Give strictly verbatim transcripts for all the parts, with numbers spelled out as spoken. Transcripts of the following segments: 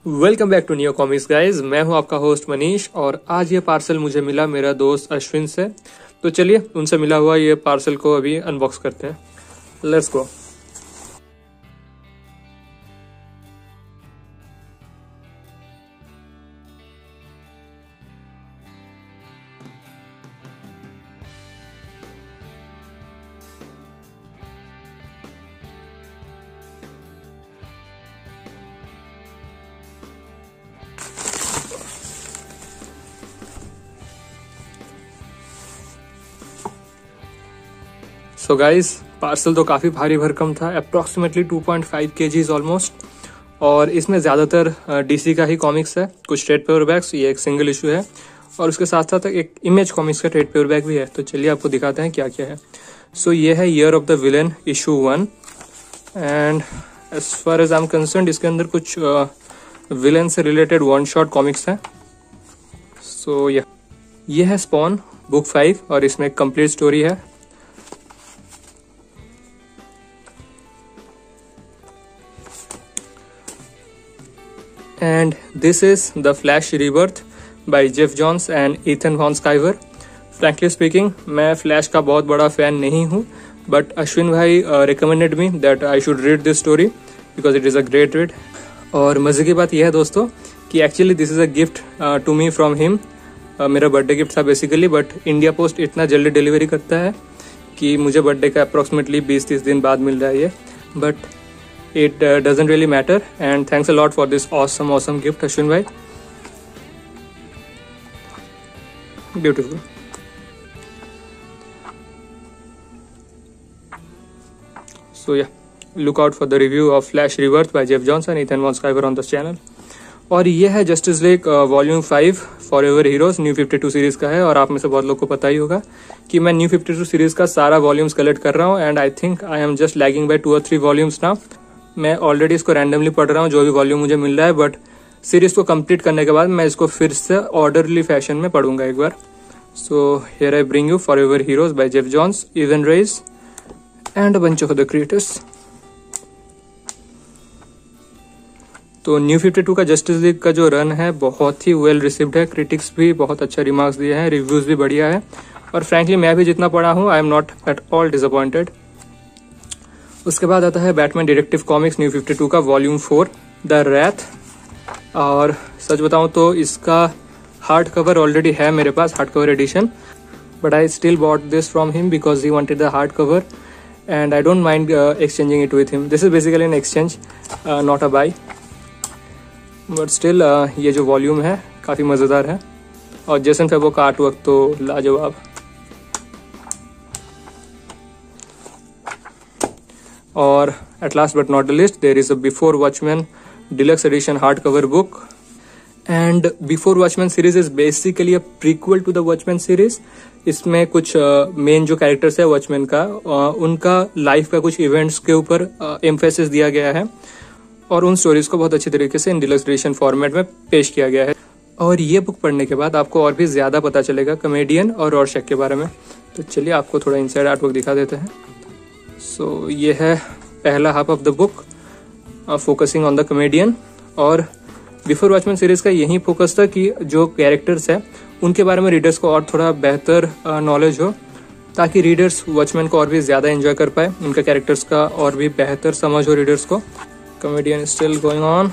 Welcome back to new comics guys. मैं हूं आपका होस्ट मनीष और आज ये पार्सल मुझे मिला मेरा दोस्त अश्विन से। तो चलिए उनसे मिला हुआ ये पार्सल को अभी अनबॉक्स करते हैं। Let's go. So guys parcel तो काफ़ी भारी भरकम था, approximately two point five kgs almost. और इसमें ज़्यादातर डीसी का ही कॉमिक्स है, कुछ ट्रेड पेपरबैक्स, ये एक सिंगल इशू है और उसके साथ साथ एक इमेज कॉमिक्स का ट्रेड पेपरबैक भी है। तो चलिए आपको दिखाते हैं क्या क्या है। सो so, ये है Year of the Villain issue one and as far as I am concern इसके अंदर कुछ विलेन uh, से रिलेटेड वन शॉट कॉमिक्स हैं। So so, yeah. ये है स्पॉन बुक फाइव और इसमें एक कंप्लीट स्टोरी है। And this is The Flash Rebirth by Jeff Johns and Ethan Van Sciver. Frankly speaking, मैं फ्लैश का बहुत बड़ा फैन नहीं हूँ, बट अश्विन भाई recommended me that I should read this story because it is a great read. और मज़े की बात यह है दोस्तों कि actually this is a gift to me from him. मेरा बर्थडे गिफ्ट था बेसिकली, बट इंडिया पोस्ट इतना जल्दी डिलीवरी करता है कि मुझे बर्थडे का अप्रॉक्सीमेटली बीस तीस दिन बाद मिल रहा है ये, but it uh, doesn't really matter and thanks a lot for this awesome awesome gift Ashwin bhai. Beautiful. So yeah, look out for the review of Flash Rebirth by Jeff Johns and Ethan Van Sciver on this channel. और ये है Justice League volume five Forever Heroes new fifty two series का है। और आप में से बहुत लोग को पता ही होगा कि मैं न्यू फिफ्टी टू सीरीज का सारा वॉल्यूम्स कलेक्ट कर रहा हूँ and I think I am just lagging by two और थ्री वॉल्यूम्स नाउ। मैं ऑलरेडी इसको रैंडमली पढ़ रहा हूँ जो भी वॉल्यूम मुझे मिल रहा है, बट सीरीज को कंप्लीट करने के बाद मैं इसको फिर से ऑर्डरली फैशन में पढ़ूंगा एक बार। So here I bring you Forever Heroes by Geoff Johns, Ivan Reis and a bunch of the creators. तो न्यू फिफ्टी टू का जस्टिस लीग का जो रन है बहुत ही वेल रिसीव्ड है, क्रिटिक्स भी बहुत अच्छा रिमार्क्स दिए हैं, रिव्यूज भी बढ़िया है और फ्रैंकली मैं भी जितना पढ़ा हूँ I am not at all disappointed. उसके बाद आता है Batman Detective Comics new fifty two का वॉल्यूम फोर द रैथ। और सच बताऊं तो इसका हार्ड कवर ऑलरेडी है मेरे पास, hard cover edition, but I still bought this from him because he wanted the hard cover and I don't mind exchanging it with him. This is basically an exchange not a buy, but still ये जो volume है काफ़ी मज़ेदार है और Jason फेबो का art work तो लाजवाब। और at last but not the least there is a Before Watchmen deluxe edition hardcover book and Before Watchmen series is basically a prequel to the Watchmen series. इसमें कुछ मेन uh, जो characters है Watchmen का uh, उनका life का कुछ events के ऊपर एम्फेसिस uh, दिया गया है और उन स्टोरीज को बहुत अच्छी तरीके से इन डिलक्स एडिशन फॉर्मेट में पेश किया गया है। और ये बुक पढ़ने के बाद आपको और भी ज्यादा पता चलेगा कमेडियन और रॉरशैक के बारे में। तो चलिए आपको थोड़ा इनसाइड आर्ट वर्क दिखा देते हैं। सो so, ये है पहला half of the book focusing on the comedian. और बिफोर वॉचमैन सीरीज का यही फोकस था कि जो कैरेक्टर्स है उनके बारे में रीडर्स को और थोड़ा बेहतर नॉलेज हो ताकि रीडर्स वॉचमैन को और भी ज़्यादा एंजॉय कर पाए, उनके कैरेक्टर्स का और भी बेहतर समझ हो रीडर्स को। कमेडियन स्टिल गोइंग ऑन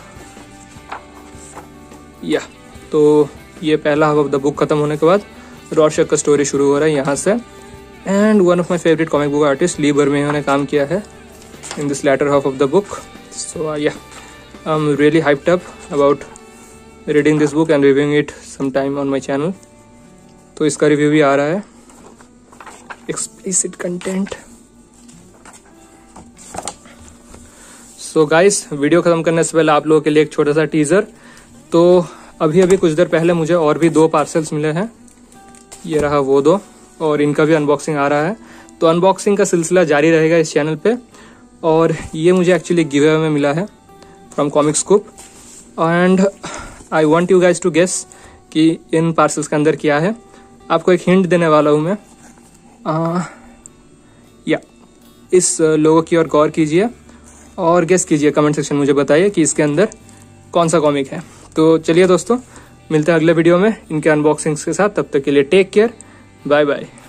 या तो ये पहला हाफ ऑफ द बुक खत्म होने के बाद रॉरशैक का स्टोरी शुरू हो रहा है यहाँ से। And one of my favourite comic book artist Lee Bermejo ने काम किया है in this latter half of the book. So uh, yeah, I'm really hyped up about reading this book and reviewing it sometime on my channel. तो इसका review भी आ रहा है, explicit content. So guys, video खत्म करने से पहले आप लोगों के लिए एक छोटा सा टीजर। तो अभी अभी कुछ देर पहले मुझे और भी दो पार्सल्स मिले हैं, ये रहा वो दो, और इनका भी अनबॉक्सिंग आ रहा है। तो अनबॉक्सिंग का सिलसिला जारी रहेगा इस चैनल पे। और ये मुझे एक्चुअली गिव अवे में मिला है from Comic Scoop and I want you guys to guess कि इन पार्सल्स के अंदर क्या है। आपको एक हिंट देने वाला हूँ मैं, आ, या इस लोगो की ओर गौर कीजिए और गेस कीजिए, कमेंट सेक्शन में मुझे बताइए कि इसके अंदर कौन सा कॉमिक है। तो चलिए दोस्तों, मिलते हैं अगले वीडियो में इनके अनबॉक्सिंग्स के साथ। तब तक के लिए टेक केयर, बाय बाय।